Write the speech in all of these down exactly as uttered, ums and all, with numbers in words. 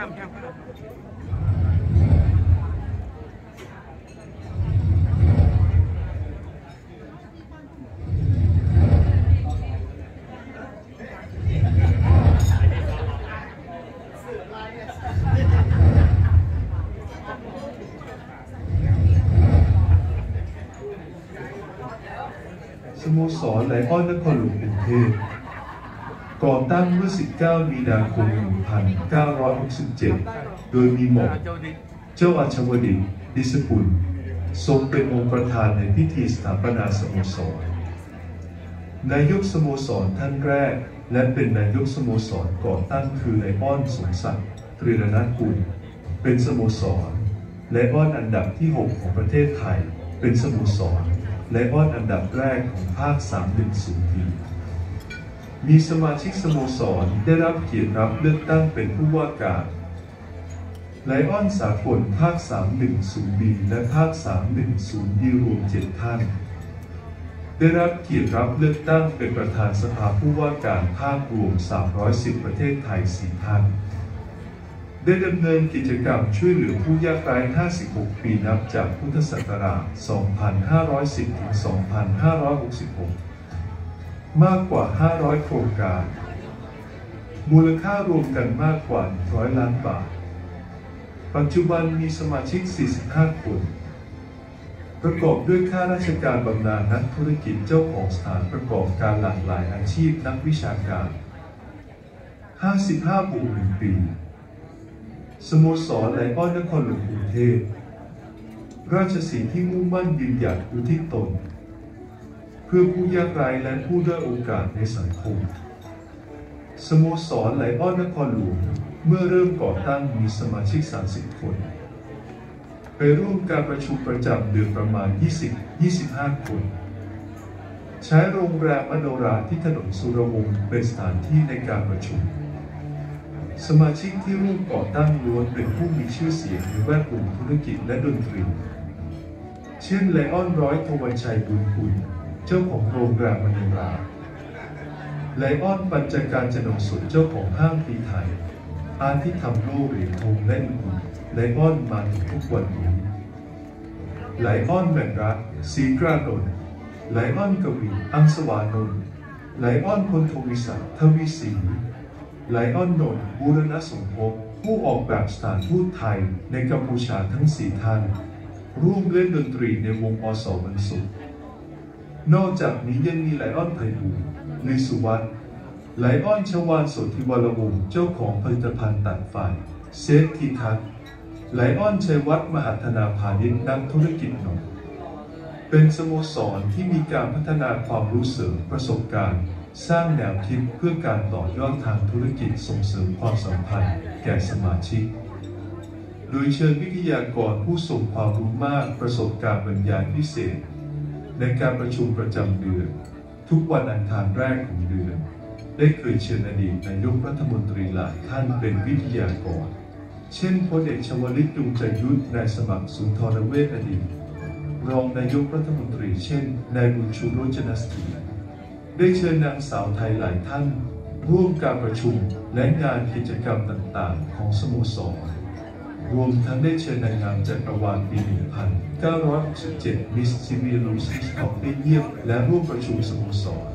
สโมสรไลออนนครหลวงกรุงเทพก่อตั้งเมื่อ สิบเก้า มีนาคม หนึ่งพันเก้าร้อยหกสิบเจ็ด โดยมีหม่อมเจ้าอัญชวดีดิษกุลทรงเป็นองค์ประธานในพิธีสถาปนาสโมสรนายกสโมสรท่านแรกและเป็นนายกสโมสรก่อตั้งคือไลออนสมศักดิ์ตรีรณกุลเป็นสโมสรไลออนอันดับที่หกของประเทศไทยเป็นสโมสรไลออนอันดับแรกของภาคสามหนึ่งศูนย์ บี มีสมาชิกสโมสรได้รับเกียรติรับเลือกตั้งเป็นผู้ว่าการไลออนสากลภาคสามหนึ่งศูนย์ บี และภาคสามหนึ่งศูนย์ บี รวมเจ็ดท่านได้รับเกียรติรับเลือกตั้งเป็นประธานสภาผู้ว่าการภาครวมสามร้อยสิบประเทศไทยสี่ท่านได้ดำเนินกิจกรรมช่วยเหลือผู้ยากไร้ห้าสิบหกปีนับจากพุทธศักราช สองพันห้าร้อยสิบ ถึง สองพันห้าร้อยหกสิบหก มากกว่า ห้าร้อย โครงการมูลค่ารวมกันมากกว่า หนึ่งร้อย ล้านบาทปัจจุบันมีสมาชิก สี่สิบห้า คนประกอบด้วยข้าราชการบำนาญนักธุรกิจเจ้าของสถานประกอบการหลากหลายอาชีพนักวิชาการ ห้าสิบห้า บวก หนึ่ง ปีสโมสรไลออนนครหลวงกรุงเทพราชสีห์ที่มุ่งมั่นยืนหยัดอุทิศตนเพื่อผู้ยากไร้และผู้ด้อยโอกาสในสังคมสโมสรไลออนนครหลวงเมื่อเริ่มก่อตั้งมีสมาชิกสามสิบคนไปร่วมการประชุมประจำเดือนประมาณ ยี่สิบถึงยี่สิบห้า คนใช้โรงแรมมโนราที่ถนนสุรวงศ์เป็นสถานที่ในการประชุมสมาชิกที่ร่วมก่อตั้งล้วนเป็นผู้มีชื่อเสียงในแวดวงธุรกิจและดนตรีเช่นไลออนร้อยทวันชัยบุญคุณเจ้าของโรงแรมมโนราไลออนปัญจการจนงสุดเจ้าของห้างปีไทยอาทิทำโลเหรียญทองและอื่นไลออนมาถึงทุกวันนี้ไลออนแมนรักศรีกรานนท์ไลออนกวีอังสวานนท์ไลออนพลทวีศักดิ์ทวีศรีไลออนนนท์บูรณสมภพผู้ออกแบบสถานทูตไทยในกัมพูชาทั้งสี่ท่านร่วมเล่นดนตรีในวงอสวรรศุกร์นอกจากนี้ยังมีไลออนไพบูลย์ลือสุวัฒน์ไลออนชวาลโสธิวรวงศ์เจ้าของผลิตภัณฑ์ตัดไฟเซฟทีทัศน์ไลออนชัยวัฒน์มหัฒนาพาณิชย์นักธุรกิจหนุ่มเป็นสโมสรที่มีการพัฒนาความรู้เสริมประสบการณ์สร้างแนวคิดเพื่อการต่อยอดทางธุรกิจส่งเสริมความสัมพันธ์แก่สมาชิกโดยเชิญวิทยากรผู้ทรงความรู้มากประสบการณ์บรรยายพิเศษในการประชุมประจำเดือนทุกวันอังคารแรกของเดือนได้เคยเชิญอดีตนายกรัฐมนตรีหลายท่านเป็นวิทยากรเช่นพลเอกชวลิต ดุงใจยุทธนายสมัครสุนทรเวชอดีตรองนายกรัฐมนตรีเช่นนายบุญชูโรจนสถียรได้เชิญนางสาวไทยหลายท่านร่วมการประชุมและงานกิจกรรมต่างๆของสโมสรรวมทั้งได้เชิญนางงามจักรวาลปี หนึ่งพันเก้าร้อยหกสิบเจ็ด มิสซิมิลูซิสของได้เยี่ยมและร่วมประชุมสโมสร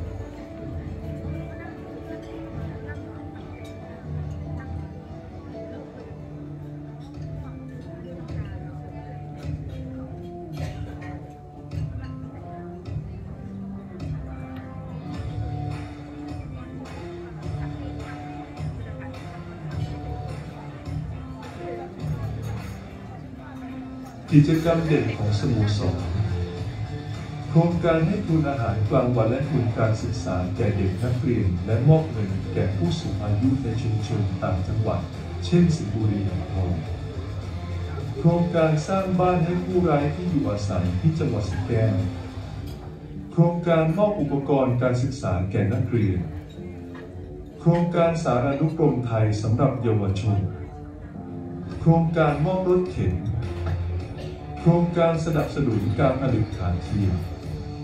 กิจกรรมเด่นของสโมสรโครงการให้ทุนอาหารกลางวันและทุนการศึกษาแก่เด็กนักเรียนและมอบเงินแก่ผู้สูงอายุในชุมชนต่างจังหวัดเช่นสิงห์บุรีอ่างทองโครงการสร้างบ้านให้ผู้ไร้ที่อยู่อาศัยที่จังหวัดสระแก้วโครงการมอบอุปกรณ์การศึกษาแก่นักเรียนโครงการสารานุกรมไทยสำหรับเยาวชนโครงการมอบรถเข็นโครงการสนับสนุนการผลิตฐานเทียม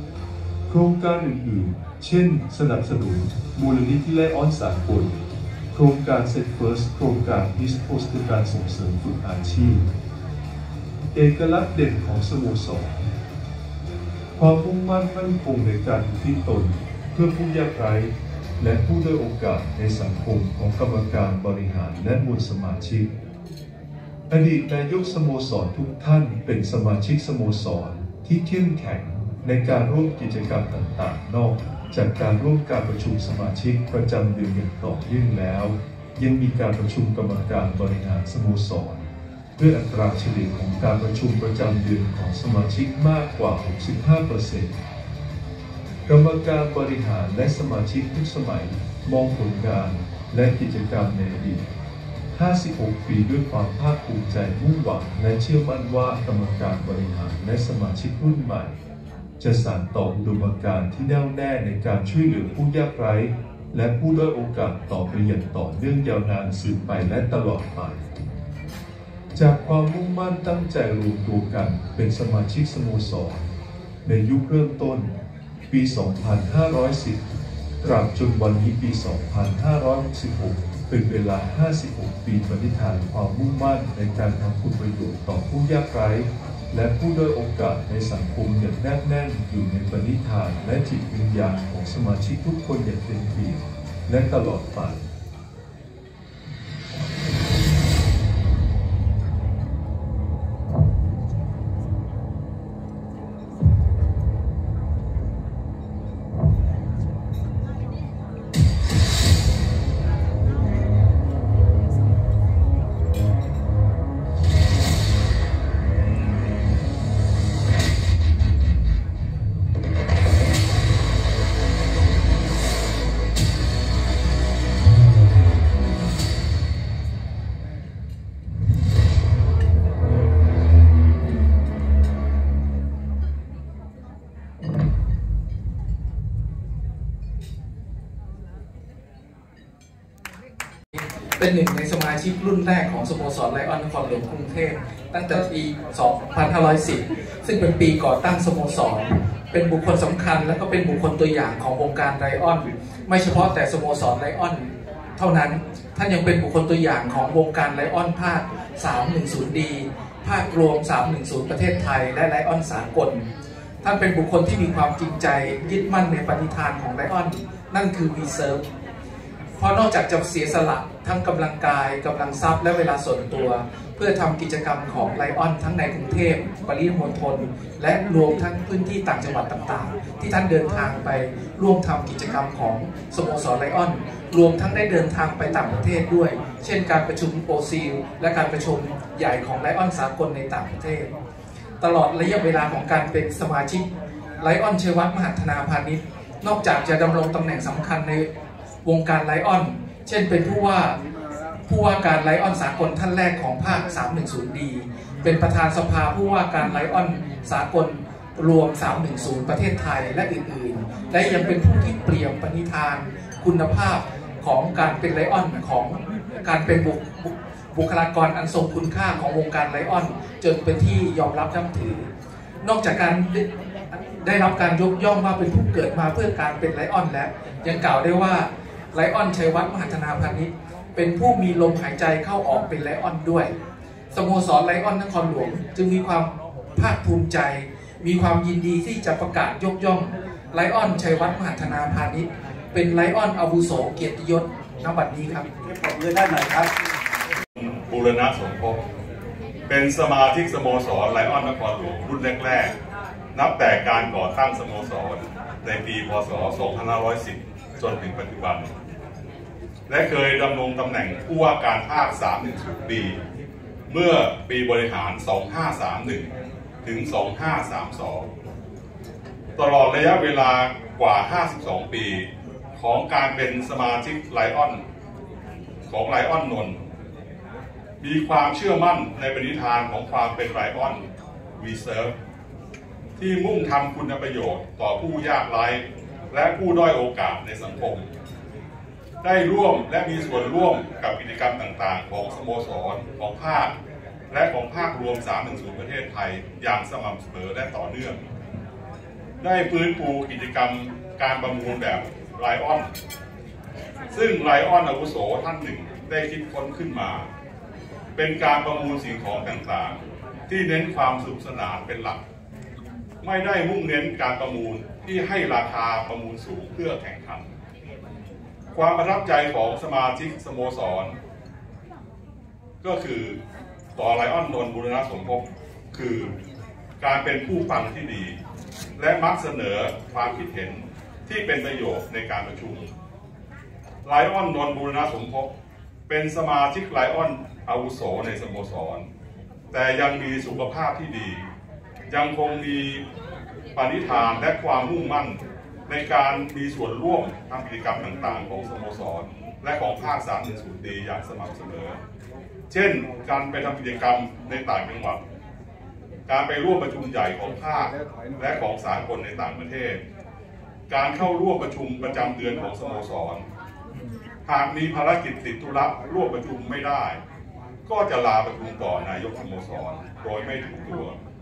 โครงการอื่นๆเช่นสนับสนุนมูลนิธิไลออนสากลโคครงการ Set First โครงการ East Coast คือการส่งเสริมฝึกอาชีพเอกลักษณ์เด่นของสโมสรความมุ่งมั่นมั่นคงในการอุทิศตนเพื่อผู้ยากไร้และผู้ด้อยโอกาสในสังคมของกรรมการบริหารและมวลสมาชิกอดีตนายกสโมสรทุกท่านเป็นสมาชิกสโมสรที่เข้มแข็งในการร่วมกิจกรรมต่างๆนอกจากการร่วมการประชุมสมาชิกประจำเดือนอย่างต่อเนื่องแล้วยังมีการประชุมกรรมการบริหารสโมสรด้วยอัตราเฉลี่ยของการประชุมประจำเดือนของสมาชิกมากกว่า หกสิบห้าเปอร์เซ็นต์ กรรมการบริหารและสมาชิกทุกสมัยมองผลงานและกิจกรรมในอดีตห้าสิบหก ปีด้วยความภาคภูมิใจมุ่งหวังและเชื่อมั่นว่ากรรมการบริหารและสมาชิกรุ่นใหม่จะสานต่ออุดมการณ์ที่แน่วแน่ในการช่วยเหลือผู้ยากไร้และผู้ด้อยโอกาสต่อไปอย่างต่อเนื่องยาวนานสืบไปและตลอดไปจากความมุ่งมั่นตั้งใจรวมตัวกันเป็นสมาชิกสโมสรในยุคเริ่มต้นปี สองพันห้าร้อยสิบ ตราบจนวันนี้ปี สองพันห้าร้อยหกสิบหก เป็นเวลา ห้าสิบหก ปีปณิธานความมุ่งมั่นในการทำคุณประโยชน์ต่อผู้ยากไร้และผู้ด้อยโอกาสในสังคมอย่างแนบแน่นอยู่ในปณิธานและจิตวิญญาณของสมาชิกทุกคนอย่างเต็มที่และตลอดไปเป็นหนึ่งในสมาชิกรุ่นแรกของสโมสรไลออนนครหลวงกรุงเทพตั้งแต่ปี สองพันห้าร้อยสิบ ซึ่งเป็นปีก่อตั้งสโมสรเป็นบุคคลสำคัญและก็เป็นบุคคลตัวอย่างของวงการไลออนไม่เฉพาะแต่สโมสรไลออนเท่านั้นท่านยังเป็นบุคคลตัวอย่างของวงการไลออนภาค สามหนึ่งศูนย์ ดี ภาครวม สามหนึ่งศูนย์ ประเทศไทยและไลออนสากลท่านเป็นบุคคลที่มีความจริงใจยึดมั่นในปณิธานของไลออนนั่นคือ We Serve เพราะนอกจากจะเสียสละทั้งกำลังกายกำลังทรัพย์และเวลาส่วนตัวเพื่อทำกิจกรรมของไลออนทั้งในกรุงเทพปริมณฑลและรวมทั้งพื้นที่ต่างจังหวัดต่างๆที่ท่านเดินทางไปร่วมทำกิจกรรมของสโมสรไลออนรวมทั้งได้เดินทางไปต่างประเทศด้วยเช่นการประชุมโอซีลและการประชุมใหญ่ของไลออนสากลในต่างประเทศตลอดระยะเวลาของการเป็นสมาชิกไลออนชัยวัฒน์มหัฒนาพาณิชย์นอกจากจะดำรงตำแหน่งสำคัญในวงการไลออนเช่นเป็นผู้ว่าผู้ว่าการไลออนสากลท่านแรกของภาค สามหนึ่งศูนย์ ดี เป็นประธานสภาผู้ว่าการไลออนสากลรวม สามหนึ่งศูนย์ ประเทศไทยและอื่นๆและยังเป็นผู้ที่เปลี่ยนปณิธานคุณภาพของการเป็นไลออนของการเป็นบุคบุคลากรอันทรงคุณค่าของวงการไลออนจนเป็นที่ยอมรับนับถือนอกจากการได้รับการยกย่องว่าเป็นผู้เกิดมาเพื่อการเป็นไลออนแล้วยังกล่าวได้ว่าไลออนชัยวัฒน์มหัฒนาพาณิชย์เป็นผู้มีลมหายใจเข้าออกเป็นไลออนด้วยสโมสรไลออนนครหลวงจึงมีความภาคภูมิใจมีความยินดีที่จะประกาศยกย่องไลออนชัยวัฒน์มหัฒนาพาณิชย์เป็นไลออนอาวุโสเกียรติยศณบัดนี้ครับขอบคุณท่านหน่อยครับบูรณะสมภพเป็นสมาชิกสโมสรไลออนนครหลวงรุ่นแรกๆนับแต่การก่อตั้งสโมสรในปีพ.ศ. สองพันห้าร้อยสิบจนถึงปัจจุบันและเคยดำรงตำแหน่งผู้ว่าการภาค สามหนึ่งศูนย์ ปีเมื่อปีบริหาร สองพันห้าร้อยสามสิบเอ็ด ถึง สองพันห้าร้อยสามสิบสอง ตลอดระยะเวลากว่า ห้าสิบสอง ปีของการเป็นสมาชิกไลออนของไลออนนนท์มีความเชื่อมั่นในปณิธานของความเป็นไลออน We Serve ที่มุ่งทำคุณประโยชน์ต่อผู้ยากไร้และผู้ด้อยโอกาสในสังคมได้ร่วมและมีส่วนร่วมกับกิจกรรมต่างๆของสโมสรของภาคและของภาครวม สามหนึ่งศูนย์ ประเทศไทยอย่างสม่ำเสมอและต่อเนื่องได้ฟื้นฟูกิจกรรมการประมูลแบบไลออนซึ่งไลออนอาวุโสท่านหนึ่งได้คิดค้นขึ้นมาเป็นการประมูลสิ่งของต่างๆที่เน้นความสนุกสนานเป็นหลักไม่ได้มุ่งเน้นการประมูลที่ให้ราคาประมูลสูงเพื่อแข่งขันความประทับใจของสมาชิกสโมสรก็คือต่อไลออนนนท์บูรณะสมภพคือการเป็นผู้ฟังที่ดีและมักเสนอความคิดเห็นที่เป็นประโยชน์ในการประชุมไลออนนนท์บูรณะสมภพเป็นสมาชิกไลออนอาวุโสในสโมสรแต่ยังมีสุขภาพที่ดียังคงมีปณิธานและความมุ่งมั่นในการมีส่วนร่วมทำกิจกรรมต่างๆของสโมสรและของภาคสามหนึ่งศูนย์ดีอย่างสม่ำเสมอเช่นการไปทำกิจกรรมในต่างจังหวัดการไปร่วมประชุมใหญ่ของภาคและของสากลในต่างประเทศการเข้าร่วมประชุมประจำเดือนของสโมสรหากมีภารกิจติดธุระร่วมประชุมไม่ได้ก็จะลาประชุมต่อนายกสโมสรโดยไม่ถูกตัว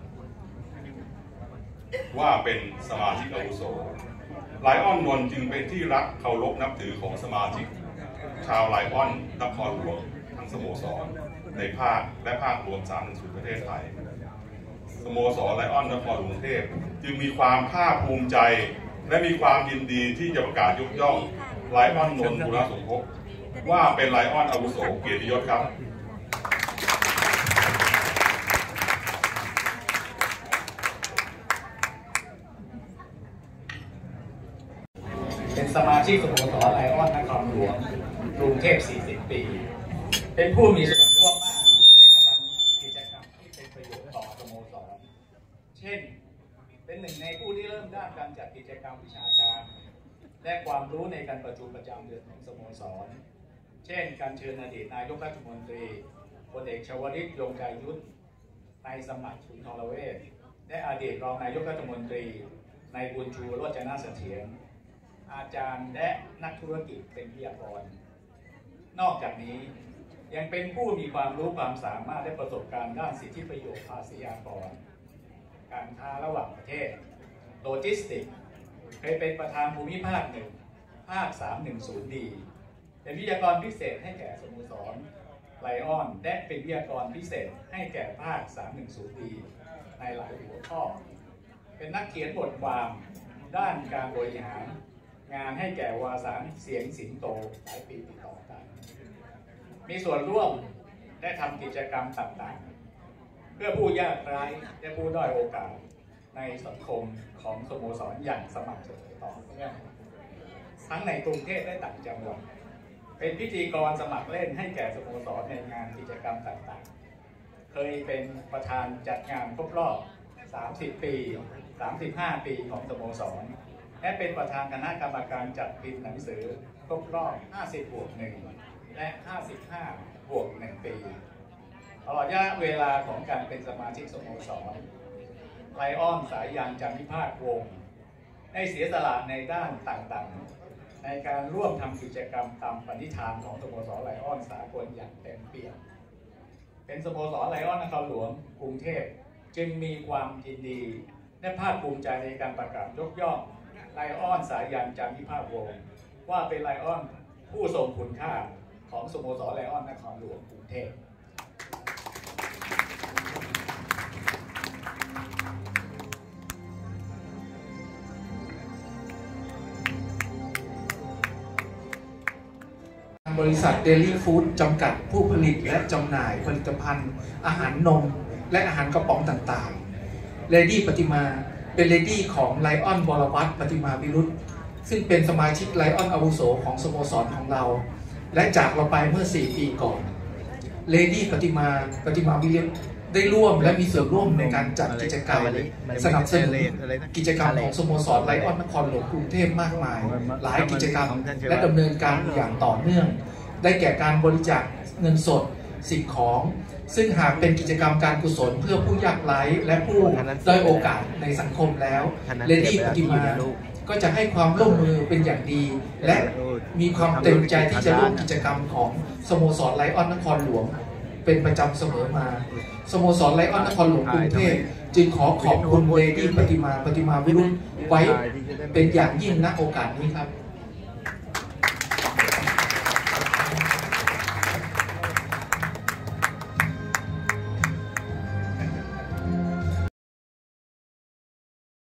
ว่าเป็นสมาชิกอาวุโสไลออนนนท์จึงเป็นที่รักเคารพนับถือของสมาชิกชาวไลออนนครหลวงทั้งสโมสรในภาคและภาครวมสามหนึ่งศูนย์ประเทศไทยสโมสรไลออนนครหลวงกรุงเทพจึงมีความภาคภูมิใจและมีความยินดีที่จะประกาศยกย่องไลออนนนท์บูรณะสมภพว่าเป็นไลออนอาวุโสเกียรติยศครับเป็นสมาชิกสโมสรไลออนนครหลวงกรุงเทพสี่สิบปีเป็นผู้มีส่วนร่วมมากในการทำกิจกรรมที่เป็นประโยชน์ต่อสโมสรเช่นเป็นหนึ่งในผู้ที่เริ่มด้านการจัดกิจกรรมวิชาการและความรู้ในการประชุมประจำเดือนของสโมสรเช่นการเชิญอดีตนายกรัฐมนตรีพลเอกชวลิตยงใจยุทธนายสมัครสุนทรเวชและอดีตรองนายกรัฐมนตรีนายบุญชูโรจนเสถียรอาจารย์และนักธุรกิจเป็นวิทยากรนอกจากนี้ยังเป็นผู้มีความรู้ความสามารถและประสบการณ์ด้านสิทธิประโยชน์ภาษีอากรการค้าระหว่างประเทศโลจิสติกส์เคยเป็นประธานภูมิภาคหนึ่งภาคสามหนึ่งศูนย์ดีเป็นวิทยากรพิเศษให้แก่สโมสรไลออนและเป็นวิทยากรพิเศษให้แก่ภาคสามหนึ่งศูนย์ดีในหลายหัวข้อเป็นนักเขียนบทความด้านการบริหารงานให้แก่วารสารเสียงสิงโตหลายปีติดต่อกันมีส่วนร่วมและทำกิจกรรมต่างๆเพื่อผู้ยากไร้และผู้ด้อยโอกาสในสังคมของสโมสรอย่างสม่ำเสมอต่อเนื่องทั้งในกรุงเทพและต่างจังหวัดเป็นพิธีกรสมัครเล่นให้แก่สโมสรในงานกิจกรรมต่างๆเคยเป็นประธานจัดงานครบรอบสามสิบปีสามสิบห้าปีของสโมสรและเป็นประธานคณะกรรมการจัดพิมพ์หนังสือครบรอบห้าสิบบวกหนึ่งและห้าสิบห้าบวกหนึ่งปีตลอดระยะเวลาของการเป็นสมาชิกสโมสรไลออนสายยานจันทิภาควงศ์ได้เสียสละในด้านต่างๆในการร่วมทำกิจกรรมตามปณิธานของสโมสรไลออนสากลอย่างเต็มเปี่ยมเป็นสโมสรไลออนนครหลวงกรุงเทพจึงมีความยินดีและภาคภูมิใจในการประกาศยกย่องไลออนสายยานจันทิภาควงศ์ว่าเป็นไลออนผู้ทรงคุณค่าของสโมสรไลออนนครหลวงกรุงเทพบริษัทเดลี่ฟู้ดจำกัดผู้ผลิตและจำหน่ายผลิตภัณฑ์อาหารนมและอาหารกระป๋องต่างๆเลดี้ปฏิมาเป็นเลดี้ของไลออนวรวัฒน์ปฏิมาวิรุธซึ่งเป็นสมาชิกไลออนอาวุโสของสโมสรของเราและจากเราไปเมื่อสี่ปีก่อนเลดี้ปฏิมาปฏิมาวิรุธได้ร่วมและมีส่วนร่วมในการจัดกิจกรรมสนับสนุนกิจกรรมของสโมสรไลออนนครหลวงกรุงเทพมากมายหลายกิจกรรมและดำเนินการอย่างต่อเนื่องได้แก่การบริจาคเงินสดสิ่งของซึ่งหากเป็นกิจกรรมการกุศลเพื่อผู้ยากไร้และผู้ด้อยโอกาสในสังคมแล้วเลดี้ปฏิมาก็จะให้ความร่วมมือเป็นอย่างดีและมีความเต็มใจที่จะร่วมกิจกรรมของสโมสรไลออนนครหลวงเป็นประจำเสมอมาสโมสรไลออนนครหลวงกรุงเทพจึงขอขอบคุณเลดี้ปฏิมาปฏิมาวิรุธไว้เป็นอย่างยิ่งณโอกาสนี้ครับ